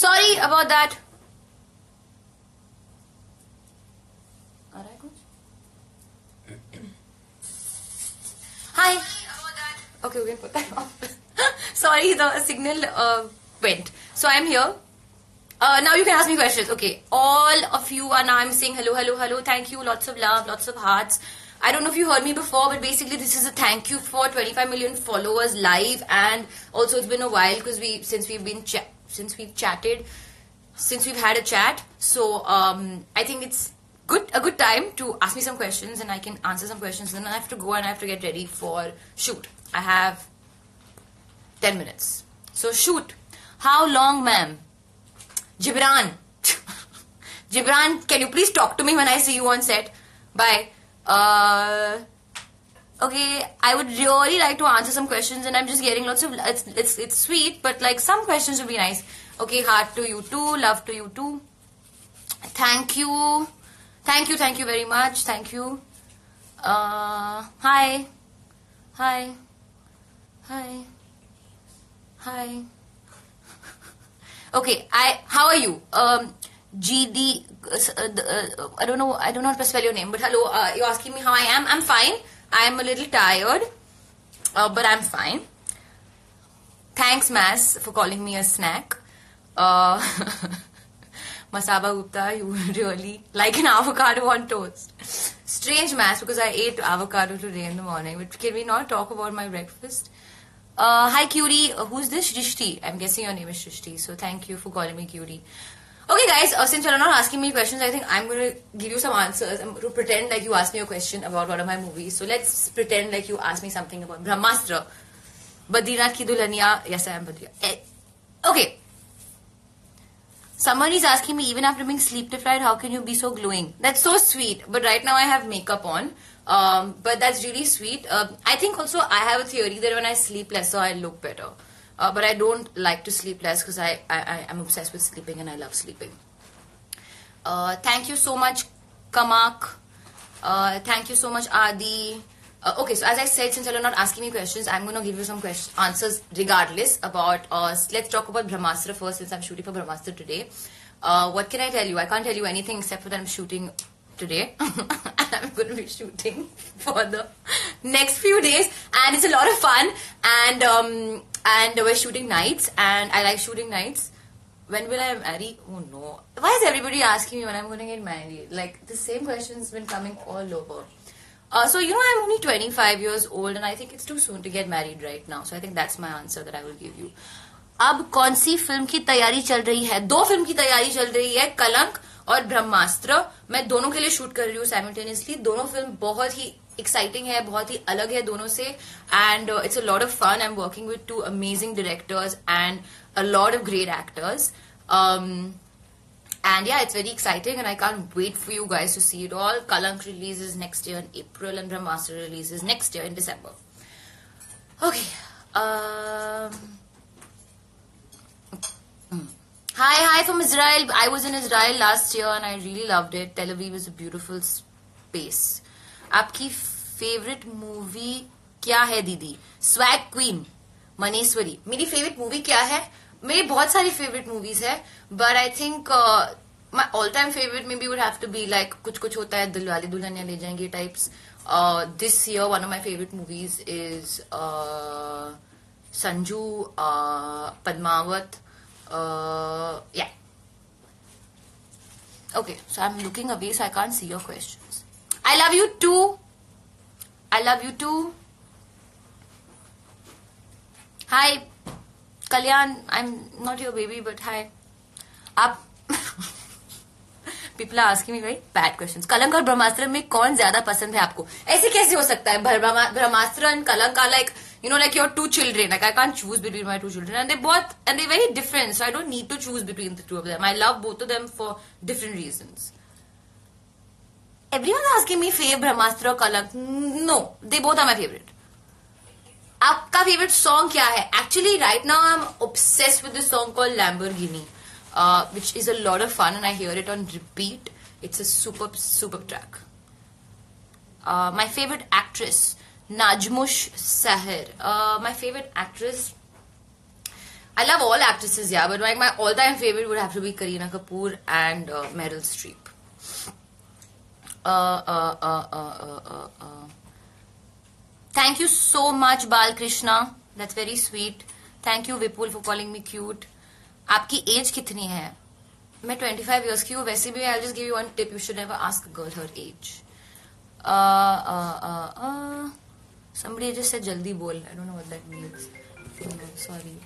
Sorry about that. Hi. Okay, we can put that off. Sorry, the signal went. So I'm here. Now you can ask me questions. Okay, all of you are now I'm saying hello, hello, hello. Thank you. Lots of love, lots of hearts. I don't know if you heard me before, but basically this is a thank you for 25 million followers live, and also it's been a while because since we've had a chat. So I think it's a good time to ask me some questions, and I can answer some questions. Then I have to go and I have to get ready for shoot. I have 10 minutes. So shoot. How long, ma'am? Gibran. Gibran, can you please talk to me when I see you on set? Bye. Okay, I would really like to answer some questions, and I'm just getting lots of it's sweet, but like some questions would be nice. Okay, heart to you too, love to you too. Thank you very much. Thank you. Hi. Okay, how are you? GD, I don't know how to spell your name, but hello, you're asking me how I am. I'm fine. I'm a little tired, but I'm fine. Thanks, Mas, for calling me a snack. Masaba Gupta, you really like an avocado on toast. Strange, Mas, because I ate avocado today in the morning. But can we not talk about my breakfast? Hi, Cutie. Who's this? Shrishti. I'm guessing your name is Shrishti. So thank you for calling me Cutie. Okay, guys, since you're not asking me questions, I think I'm going to give you some answers. I'm going to pretend like you asked me a question about one of my movies. So let's pretend like you asked me something about Brahmastra. Badrinath Ki Dulhaniya. Yes, I am Badrinath. Okay. Someone is asking me, even after being sleep deprived, how can you be so glowing? That's so sweet. But right now I have makeup on. But that's really sweet. I think also I have a theory that when I sleep lesser, I look better. But I don't like to sleep less because I'm obsessed with sleeping and I love sleeping. Thank you so much, Kamak. Thank you so much, Adi. Okay, so as I said, since you're not asking me questions, I'm going to give you some answers regardless about, let's talk about Brahmastra first, since I'm shooting for Brahmastra today. What can I tell you? I can't tell you anything except for that I'm shooting today. I'm going to be shooting for the next few days, and it's a lot of fun, and we're shooting nights, and I like shooting nights. When will I marry? Oh no. Why is everybody asking me when I'm going to get married? Like, the same question's been coming all over. So, you know, I'm only 25 years old, and I think it's too soon to get married right now. So I think that's my answer that I will give you. अब कौन सी film की तैयारी चल रही है? दो film की तैयारी चल रही है, कलंक और ब्रह्मास्त्र. मैं दोनों के लिए शूट कर रही हूँ साइमल्टेनियसली. दोनों फिल्म बहुत ही एक्साइटिंग है, बहुत ही अलग है दोनों से, and it's a lot of fun. I am working with two amazing directors and a lot of great actors. And yeah, it's very exciting, and I can't wait for you guys to see it all. Kalank releases next year in April, and Brahmastra releases next year in December. Okay. Hi from Israel. I was in Israel last year, and I really loved it. Tel Aviv is a beautiful space. आपकी favorite movie क्या है दीदी? Swag Queen, मनेश्वरी. मेरी favorite movie क्या है? मेरी बहुत सारी favorite movies है, but I think my all-time favorite maybe would have to be like कुछ कुछ होता है, दिलवाले दुल्हनिया ले जाएंगे types. This year one of my favorite movies is Sanju, Padmavat. Yeah. Okay, so I'm looking away so I can't see your questions. I love you too. I love you too. Hi. Kalyan, I'm not your baby, but hi. People are asking me very bad questions. Kalank और ब्रह्मास्त्र में कौन ज्यादा पसंद है आपको? ऐसे कैसे हो सकता है? ब्रह्मास्त्र and Kalank are like, you know, like your two children. Like I can't choose between my two children, and they're very different. So I don't need to choose between the two of them. I love both of them for different reasons. Everyone's asking me favorite Brahmastra or Kalank. No, they both are my favorite. आपका favorite song क्या है? Actually, right now I'm obsessed with this song called Lamborghini, which is a lot of fun, and I hear it on repeat. It's a super track. My favorite actress, Najmush Sahir. My favorite actress, I love all actresses, yeah, but like my all-time favorite would have to be Kareena Kapoor and Meryl Streep. Thank you so much, Balkrishna. That's very sweet. Thank you, Vipul, for calling me cute. आपकी age कितनी है? मैं 25 years की हूँ. वैसे भी I'll just give you one tip. You should never ask a girl her age. Somebody just said जल्दी बोल. I don't know what that means. Sorry.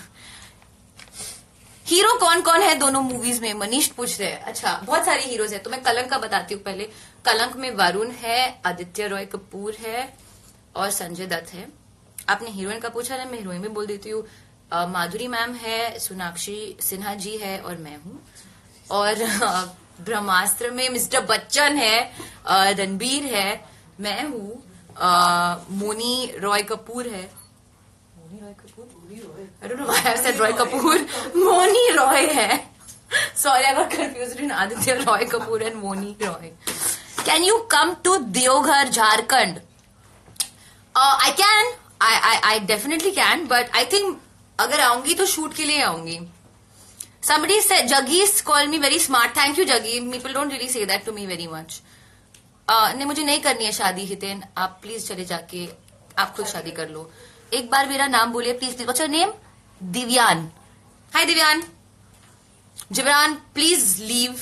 Hero कौन कौन है दोनों मूवीज में? मनीष पूछ रहे हैं. अच्छा, बहुत सारे हीरोज हैं. तो मैं कलंक का बताती हूँ पहले. कलंक में वरुण है, आदित्य रॉय कपूर है और संजय दत्त है. आपने हीरोइन का पूछा ना, मैं हीरोइन भी बोल देती हूँ. माधुरी मैम है, सोनाक्षी सिन्हा जी है और मैं हूँ. और ब्रह्मास्त्र में मिस्टर बच्चन है, रणबीर है, मैं हूँ, मोनी रॉय कपूर है. Moni Roy Kapoor? I don't know why I said Roy Kapoor. Moni Roy है. Sorry, I got confused between Aditya Roy Kapoor and Moni Roy. Can you come to Deoghar, Jharkhand? I can. I definitely can. But I think अगर आऊंगी तो shoot के लिए आऊंगी. Somebody said Jaggies called me very smart. Thank you, Jaggi. People don't really say that to me very much. नहीं, मुझे नहीं करनी है शादी हितेन. आप प्लीज चले जाके आप खुद शादी कर लो. एक बार मेरा नाम बोलिए please. Please what's your name? Divyan. Hi Divyan. Jibran please leave.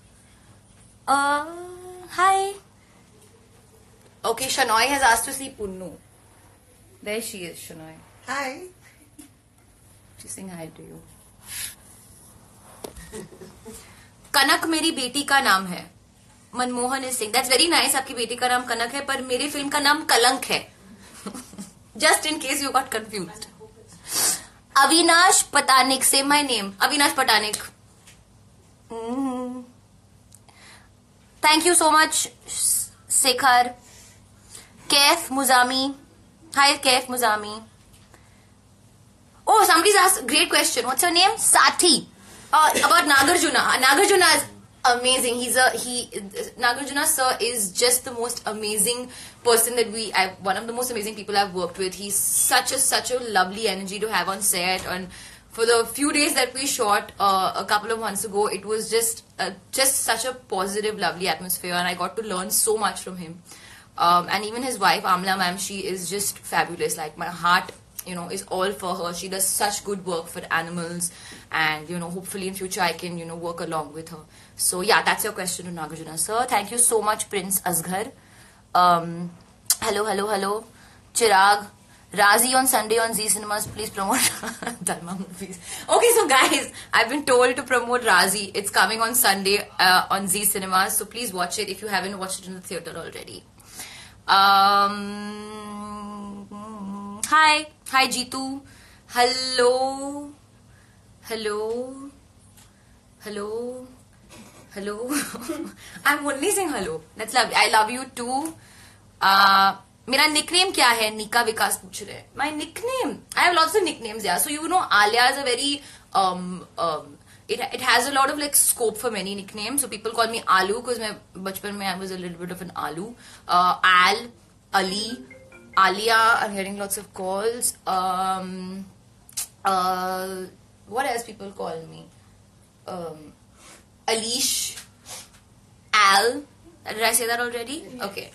Hi. Okay, Shanoy has asked to see Punnu. There she is, Shanoy. Hi. She's saying hi to you. Kanak मेरी बेटी का नाम है. Manmohan is saying that's very nice. आपकी बेटी का नाम कनक है, पर मेरी फिल्म का नाम कलंक है. Just in case you got confused. Avinash Patanik, say my name. Avinash Patanik. Thank you so much, Sekhar. Kaif Muzami. Hi, Kaif Muzami. Oh, somebody's asked a great question. What's your name? Sati. About Nagarjuna. Nagarjuna is amazing. Nagarjuna sir is just the most amazing person that one of the most amazing people I've worked with. He's such a lovely energy to have on set. And for the few days that we shot a couple of months ago, it was just such a positive, lovely atmosphere, and I got to learn so much from him. And even his wife Amla ma'am, she is just fabulous. Like my heart, is all for her. She does such good work for animals, and hopefully in future I can work along with her. So yeah, that's your question to Nagarjuna sir. Thank you so much, Prince Asghar. Hello. Chirag. Razi on Sunday on Z Cinemas. Please promote Dharma movies. Okay, so guys, I've been told to promote Razi. It's coming on Sunday on Z Cinemas. So please watch it if you haven't watched it in the theater already. Hi Jitu. Hello. I'm only saying hello. That's lovely. I love you too. मेरा nickname क्या है? Nika Vikas पूछ रहे हैं. My nickname? I have lots of nicknames, yeah. So Alia is a very it has a lot of like scope for many nicknames. So people call me Alu because my bachpan mein I was a little bit of an Alu. Al, Ali, Alia. I'm getting lots of calls. What else people call me? Alish, Al. Did I say that already? Okay.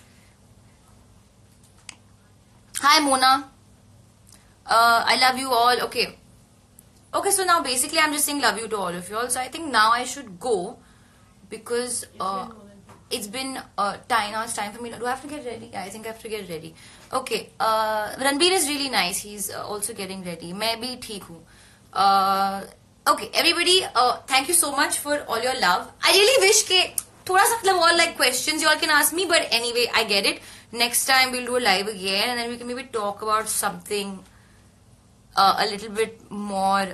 Hi Mona. I love you all. Okay, so now basically I'm just saying love you to all of you all. So I think now I should go because it's been time. Now it's time for me. Do I have to get ready? Yeah, I think I have to get ready. Okay. Ranbir is really nice. He's also getting ready. मैं भी ठीक हूँ. Okay, everybody, thank you so much for all your love. I really wish ke thoda sa all like questions you all can ask me, but anyway, I get it. Next time we'll do a live again, and then we can maybe talk about something a little bit more,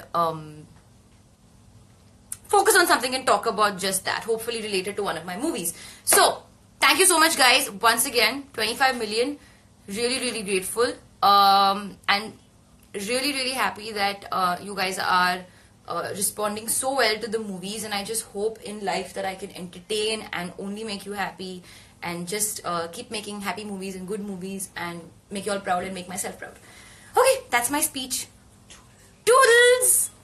focus on something and talk about just that, hopefully related to one of my movies. So, thank you so much guys, once again, 25 million, really grateful, and really happy that you guys are responding so well to the movies, and I just hope in life that I can entertain and only make you happy, and just keep making happy movies and good movies and make you all proud and make myself proud. Okay, that's my speech. Toodles!